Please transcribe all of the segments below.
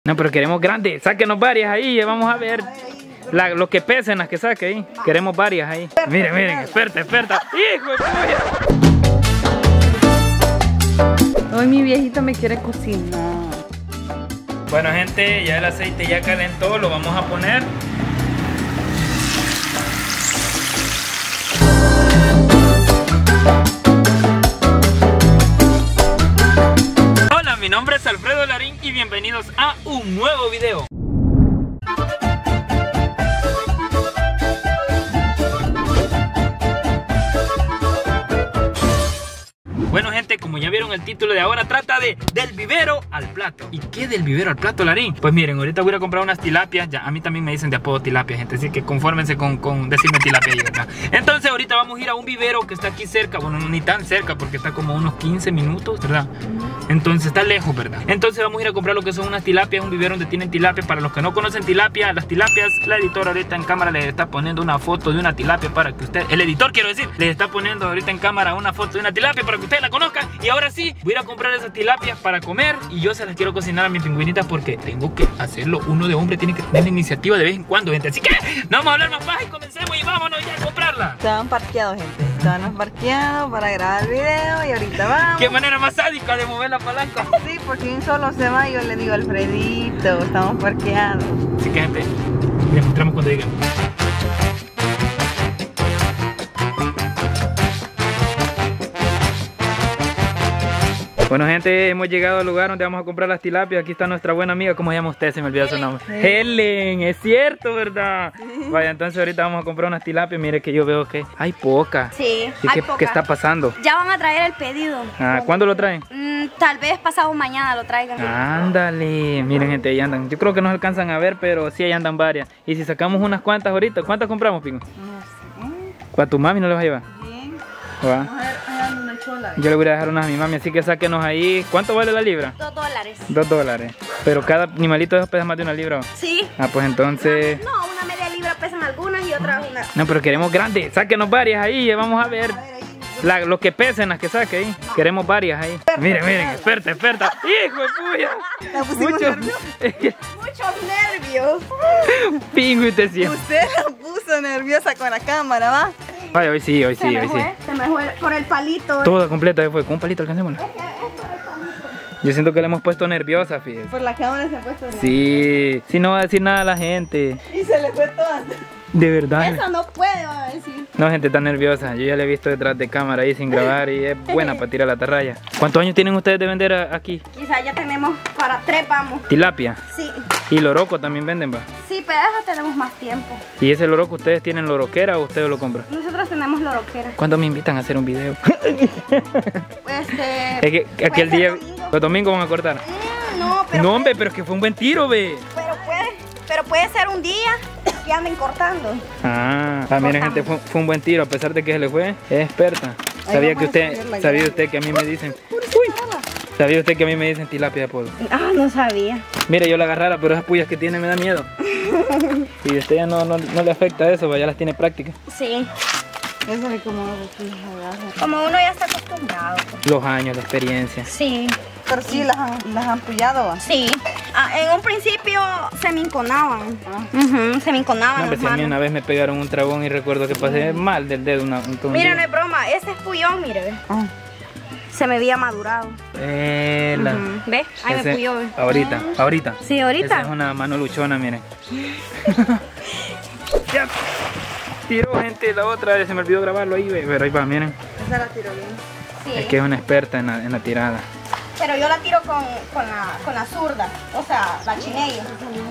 No, pero queremos grandes. Sáquenos varias ahí. Vamos a ver lo que pesen las que saque ahí. Queremos varias ahí. Miren, miren, experta. ¡Hijo de puya! Hoy mi viejito me quiere cocinar. Bueno, gente, ya el aceite ya calentó. Lo vamos a poner. Mi nombre es Alfredo Larín y bienvenidos a un nuevo video. Bueno, gente, como ya vieron el título de ahora, trata de del vivero al plato. ¿Y qué del vivero al plato, Larín? Pues miren, ahorita voy a comprar unas tilapias. Ya, a mí también me dicen de apodo tilapia, gente, así que confórmense con decirme tilapia ahí, ¿verdad? Entonces ahorita vamos a ir a un vivero que está aquí cerca. Bueno, no ni tan cerca porque está como unos 15 minutos, ¿verdad? Entonces está lejos, ¿verdad? Entonces vamos a ir a comprar lo que son unas tilapias, un vivero donde tienen tilapia. Para los que no conocen tilapia, las tilapias, la editora ahorita en cámara les está poniendo una foto de una tilapia para que usted, el editor quiero decir, les está poniendo ahorita en cámara una foto de una tilapia para que ustedes la conozcan. Y ahora sí, voy a ir a comprar esas tilapias para comer y yo se las quiero cocinar a mis pingüinitas porque tengo que hacerlo. Uno de hombre tiene que tener la iniciativa de vez en cuando, gente. Así que no vamos a hablar más baja y comencemos y vámonos ya a comprarla. Estaban parqueados, gente. Estaban parqueados para grabar el video y ahorita vamos. Qué manera más sádica de mover la palanca. Sí, porque un solo se va y yo le digo, Alfredito, estamos parqueados. Así que, gente, les mostramos cuando lleguen. Bueno, gente, hemos llegado al lugar donde vamos a comprar las tilapias. Aquí está nuestra buena amiga. ¿Cómo se llama usted? Se me olvidó su nombre. Helen, es cierto, ¿verdad? Sí. Vaya, entonces ahorita vamos a comprar unas tilapias. Mire que yo veo que hay pocas. Sí, hay pocas. ¿Qué está pasando? Ya van a traer el pedido. Ah, ¿cuándo lo traen? Tal vez pasado mañana lo traigan. Ándale. Miren, gente, ahí andan. Yo creo que no se alcanzan a ver, pero sí, ahí andan varias. Y si sacamos unas cuantas ahorita, ¿cuántas compramos, Pingo? No sé. ¿Para tu mami no le vas a llevar? Bien. ¿Va? Yo le voy a dejar unas a mi mami, así que sáquenos ahí. ¿Cuánto vale la libra? $2. $2. Pero cada animalito de esos pesa más de una libra. Sí. Ah, pues entonces... No, una media libra pesan algunas y otras una. No, pero queremos grandes. Sáquenos varias ahí. Vamos a ver lo que pesen las que saque ahí. Queremos varias ahí. Miren, miren, experta. ¡Hijo de puya! La pusimos muchos nervios. Pingo y te siento. Usted la puso nerviosa con la cámara, ¿va? Vaya, hoy sí. Se me fue por el palito. Toda completa fue. Con un palito alcancémosla. Yo siento que le hemos puesto nerviosa, fíjate. Por la cámara se ha puesto nerviosa. Sí, sí, no va a decir nada a la gente. Y se le fue toda. De verdad. Eso no puedo decir. No, gente tan nerviosa. Yo ya la he visto detrás de cámara ahí sin grabar y es buena para tirar la atarraya. ¿Cuántos años tienen ustedes de vender aquí? Quizás ya tenemos para 3, vamos. Tilapia. Sí. Y loroco también venden, va. Sí, pero eso tenemos más tiempo. ¿Y ese loroco ustedes tienen loroquera o ustedes lo compran? Nosotros tenemos loroquera. ¿Cuándo me invitan a hacer un video? Pues es que aquel día, los domingos van a cortar. No, pero no, hombre, pero es que fue un buen tiro, ve. Pero puede ser un día que anden cortando. Miren, gente, fue un buen tiro, a pesar de que se le fue, es experta. Sabía usted que a mí me dicen. ¿Sabía usted que a mí me dicen tilapia de polvo? Ah, no sabía. Mire, yo la agarrara, pero esas puyas que tiene me da miedo. Y usted ya no le afecta eso, ya las tiene prácticas. Sí. Eso es como uno ya está acostumbrado. Los años, la experiencia. Sí. Pero sí, las han pullado, ¿va? Sí. En un principio se me enconaban. Se me enconaban las manos. A mí una vez me pegaron un trabón y recuerdo que pasé mal del dedo. Mira, no es broma, ese es pullón, mire. Se me había madurado. ¿Ves? Ahí me puyó. Ahorita. Sí, ahorita. Esa es una mano luchona, miren. Ya. Tiró, gente, la otra, se me olvidó grabarlo ahí, pero ahí va, miren. Esa la tiró bien. Sí. Es que es una experta en la tirada. Pero yo la tiro con la zurda, o sea, la chinella.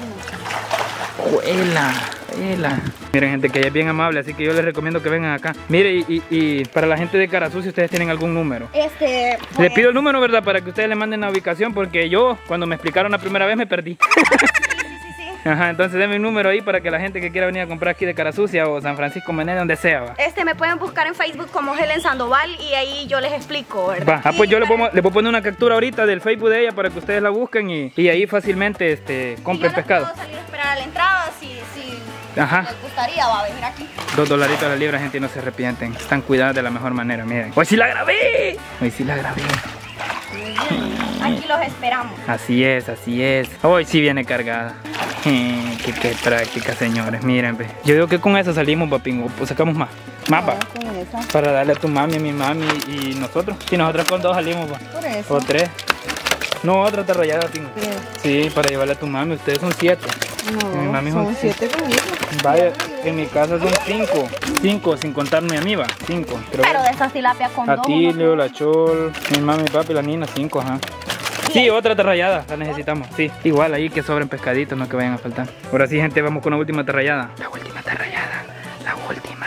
¡Huela! Miren, gente, que ella es bien amable, así que yo les recomiendo que vengan acá. Mire, y para la gente de Carazú, si ustedes tienen algún número. Les pido el número, ¿verdad? Para que ustedes le manden la ubicación, porque yo, cuando me explicaron la primera vez, me perdí. Ajá, entonces denme un número ahí para que la gente que quiera venir a comprar aquí de Carasucia o San Francisco Mené, donde sea, va. Me pueden buscar en Facebook como Helen Sandoval y ahí yo les explico, ¿verdad? Va, pues yo le puedo poner una captura ahorita del Facebook de ella para que ustedes la busquen y ahí fácilmente compren pescado. Puedo salir a esperar a la entrada si les gustaría, va a venir aquí. $2 a la libra, gente, y no se arrepienten. Están cuidadas de la mejor manera, miren. ¡Hoy sí la grabé! Aquí los esperamos. Así es, así es. Hoy sí viene cargada. Qué práctica, señores. Miren, ve. Yo digo que con eso salimos, papingo. Pues sacamos más. Mapa. Con esa. Para darle a tu mami, a mi mami y nosotros. Si nosotros con 2 salimos, pa. Por eso. O 3. No, otra tarrayada, pingo. 3. Sí, para llevarle a tu mami. Ustedes son 7. No, Mi mami son 7 conmigo. Vaya, en mi casa son 5. 5 sin contarme a mí, va. 5. Pero de esas tilapias con 2. Atilio, la Chol, mi mami, mi papi, la Nina, 5, ajá. Sí, otra tarrayada, la necesitamos, sí. Igual ahí que sobren pescaditos, no que vayan a faltar. Ahora sí, gente, vamos con la última tarrayada. La última tarrayada, la última.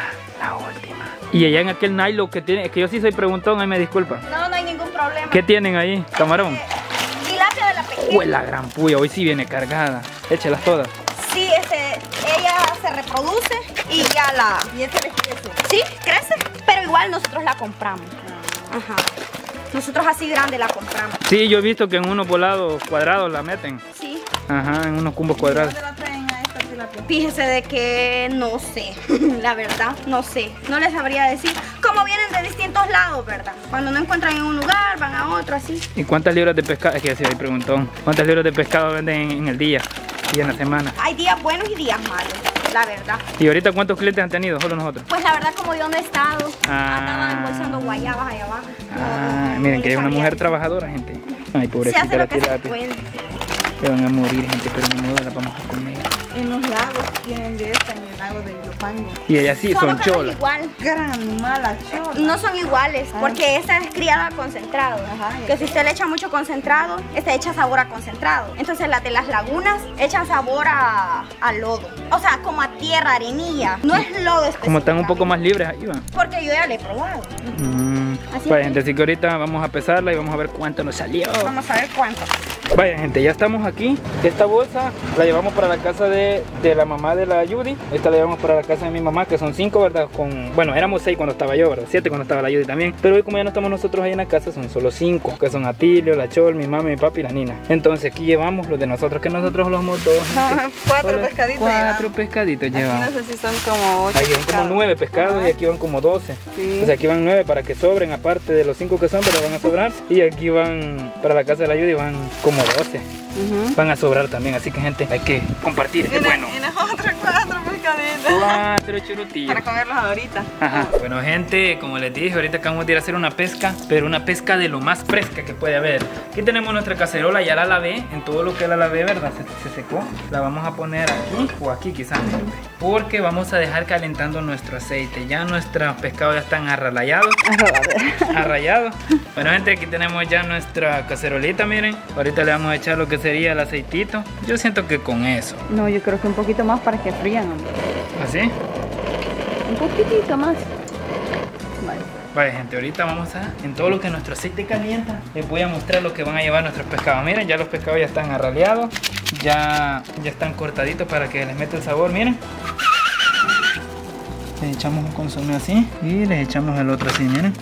Y allá en aquel nylon que tiene, es que yo sí soy preguntón, ahí me disculpa. No hay ningún problema. ¿Qué tienen ahí, camarón? Tilapia de la pequeña. Uy, la gran puya, hoy sí viene cargada. Échelas todas. Sí, ella se reproduce y ya la... Y ese les crece. Sí, crece, pero igual nosotros la compramos. Ajá. Nosotros así grande la compramos. Sí, yo he visto que en unos volados cuadrados la meten. Sí. Ajá, en unos cumbos cuadrados. ¿Dónde la traen a esta tilapia? Fíjese de que no sé, la verdad, no sé. No les sabría decir. Como vienen de distintos lados, ¿verdad? Cuando no encuentran en un lugar, van a otro, así. ¿Y cuántas libras de pescado? Es que así hay preguntón. ¿Cuántas libras de pescado venden en el día y en la semana? Hay días buenos y días malos, la verdad. ¿Y ahorita cuántos clientes han tenido? Solo nosotros. Pues la verdad, como yo no he estado, Ah. andaba embolsando guayabas allá abajo. Miren no que hay les una sabría mujer decir. trabajadora, gente. Ay, Se pobrecita hace la lo que se tilapia. puede. Se van a morir, gente, pero ni modo, la vamos a comer. En los lagos tienen de esta, en el lago de Yopango. Y ellas sí Solo son que no es cholas. igual. Gran mala chola. No son iguales, Ah. porque esta es criada a concentrado. Ajá. Que si usted le echa mucho concentrado, esta echa sabor a concentrado. Entonces las de las lagunas echan sabor a lodo. O sea, como a tierra, arenilla. No es lodo específicamente. Como están un poco más libres ahí, van. Porque yo ya le he probado. Así Vaya, es. gente, así que ahorita vamos a pesarla y vamos a ver cuánto nos salió. Vamos a ver cuánto. Vaya, gente, ya estamos aquí. Esta bolsa la llevamos para la casa de la mamá de la Judy. Esta la llevamos para la casa de mi mamá, que son 5, ¿verdad? Bueno, éramos 6 cuando estaba yo, ¿verdad? 7 cuando estaba la Judy también. Pero hoy, como ya no estamos nosotros ahí en la casa, son solo 5, que son Atilio, la Chol, mi mamá, mi papi y la Nina. Entonces aquí llevamos los de nosotros, que nosotros los somos 2. 4 pescaditos. 4 pescaditos Aquí llevamos. no sé si son como 8. Aquí van como 9 pescados y aquí van como 12. Sí. O sea, aquí van 9 para que sobren, aparte de los 5 que son, pero van a sobrar. Y aquí van, para la casa de la Judy, van como 12. Van a sobrar también, así que gente, hay que compartir, es bueno. Y las otras 4 pescaditos. 4 churutillos. Para comerlos ahorita. Ajá. Bueno, gente, como les dije, ahorita acabamos de ir a hacer una pesca, pero una pesca de lo más fresca que puede haber. Aquí tenemos nuestra cacerola, ya la lavé, en todo lo que la lavé, ¿verdad? Se secó. La vamos a poner aquí o aquí quizás, porque vamos a dejar calentando nuestro aceite. Ya nuestros pescados ya están arrayados. Arrayados. Bueno, gente, aquí tenemos ya nuestra cacerolita, miren. Ahorita le vamos a echar lo que sería el aceitito. Yo siento que con eso. No, yo creo que un poquito más para que frían, hombre. ¿Así? Un poquitito más. Vale. Vale, gente, ahorita vamos en todo lo que nuestro aceite calienta, les voy a mostrar lo que van a llevar nuestros pescados. Miren, ya los pescados ya están arraleados, ya están cortaditos para que les meta el sabor, miren. Les echamos un consomé así y les echamos el otro así, miren.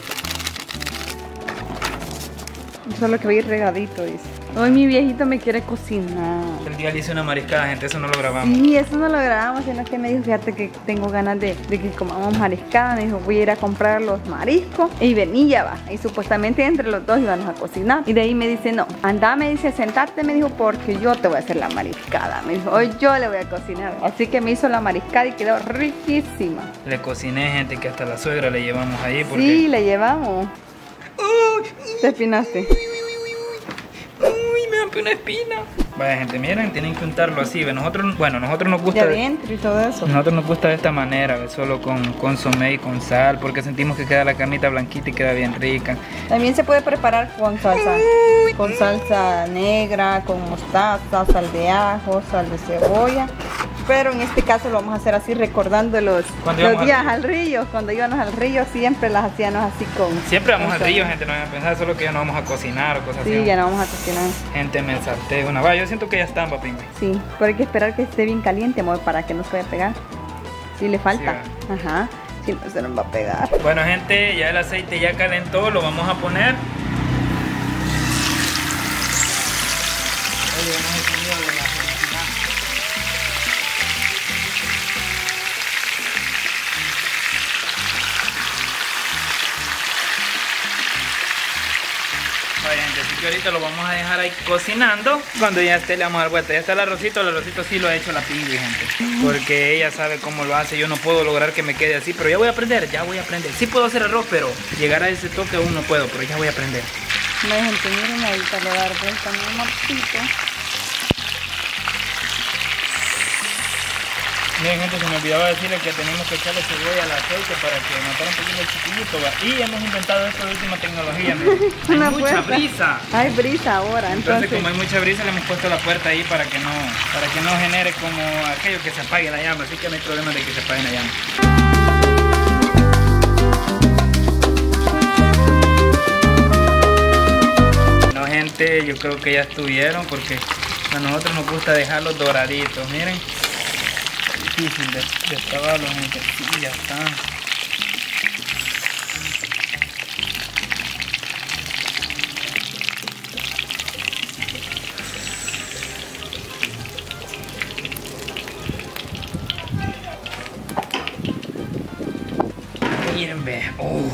Solo que va a ir regadito, dice. Hoy mi viejito me quiere cocinar. El día le hice una mariscada, gente, eso no lo grabamos. Sí, eso no lo grabamos, sino que me dijo, fíjate que tengo ganas de que comamos mariscada. Me dijo, voy a ir a comprar los mariscos y vení, ya va. Y supuestamente entre los dos íbamos a cocinar. Y de ahí me dice, no, anda, me dice, sentate, me dijo, porque yo te voy a hacer la mariscada. Me dijo, hoy yo le voy a cocinar. Así que me hizo la mariscada y quedó riquísima. Le cociné, gente, que hasta la suegra le llevamos ahí porque... Sí, le llevamos. Te espinaste. Uy, me rompe una espina. Vaya, gente, miren, tienen que untarlo así. Nosotros nos gusta... De adentro y todo eso. Nosotros nos gusta de esta manera, ¿ves? Solo con consomé y con sal, porque sentimos que queda la carnita blanquita y queda bien rica. También se puede preparar con salsa negra, con mostaza, sal de ajo, sal de cebolla. Pero en este caso lo vamos a hacer así, recordando los días al río. Cuando íbamos al río siempre las hacíamos así con... Siempre vamos al río, gente, no vayan a pensar, solo que ya no vamos a cocinar o cosas así. Sí, ya no vamos a cocinar. Gente, me salté una. Vaya, yo siento que ya están, papi. Sí, pero hay que esperar que esté bien caliente, amor, para que no se vaya a pegar. Sí, le falta. Sí, ajá, si no se nos va a pegar. Bueno, gente, ya el aceite ya calentó, lo vamos a poner. Oye, no he tenido de la felicidad. Vaya, gente, así que ahorita lo vamos a dejar ahí cocinando. Cuando ya esté le vamos a dar vuelta. Ya está el arrocito sí lo ha hecho la Pingüi, gente. Porque ella sabe cómo lo hace. Yo no puedo lograr que me quede así, pero ya voy a aprender, Sí puedo hacer arroz, pero llegar a ese toque aún no puedo, pero ya voy a aprender. Gente, miren, ahorita le voy a dar vuelta a mi amorcito. Miren, gente, se me olvidaba decirles que tenemos que echarle cebolla al aceite para que matara un poquito el chiquillito, ¿va? Y hemos inventado esto de última tecnología, miren. Hay mucha brisa. Hay brisa ahora, entonces como hay mucha brisa le hemos puesto la puerta ahí para que no genere como aquello que se apague la llama, así que no hay problema de que se apague la llama. No, gente, yo creo que ya estuvieron porque a nosotros nos gusta dejarlos doraditos, miren. Difícil de destaparlo, gente. Sí, ya está. Miren, ve.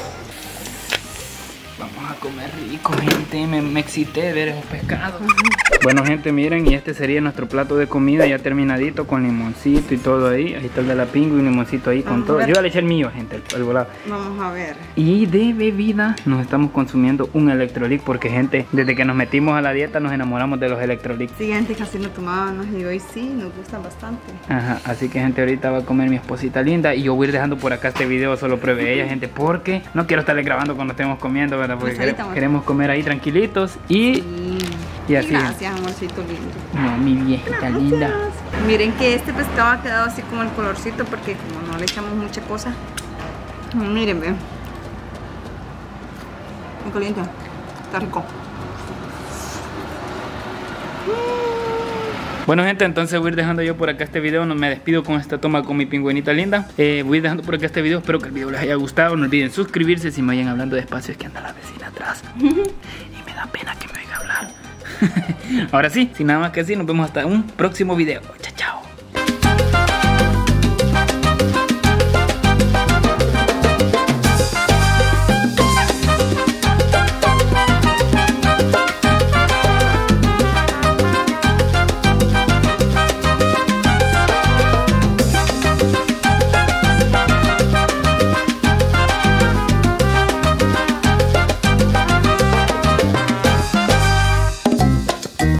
Vamos a comer rico, gente. Me excité de ver esos pescados. Bueno, gente, miren, y este sería nuestro plato de comida ya terminadito con limoncito y todo ahí. Ahí está el de la Pingüi, un limoncito ahí con todo. Yo ya le eché el mío, gente, el volado. Vamos a ver. Y de bebida nos estamos consumiendo un Electrolit porque, gente, desde que nos metimos a la dieta nos enamoramos de los Electrolit. Sí, gente, casi no tomábamos y hoy sí, nos gustan bastante. Ajá, así que, gente, ahorita va a comer mi esposita linda y yo voy a ir dejando por acá este video, solo pruebe ella, gente, porque no quiero estarle grabando cuando estemos comiendo, ¿verdad? Porque queremos comer ahí tranquilitos y así. Gracias, amorcito lindo. No, mi viejita linda. Miren que este pescado ha quedado así como el colorcito porque como no le echamos mucha cosa. Miren, ven. Muy caliente. Está rico. Bueno, gente, entonces voy a ir dejando yo por acá este video. No me despido con esta toma con mi pingüinita linda. Voy a ir dejando por acá este video. Espero que el video les haya gustado. No olviden suscribirse. Si me vayan hablando despacio es que anda la vecina atrás y me da pena que me oiga hablar. Ahora sí, sin nada más que decir, nos vemos hasta un próximo video. Chao.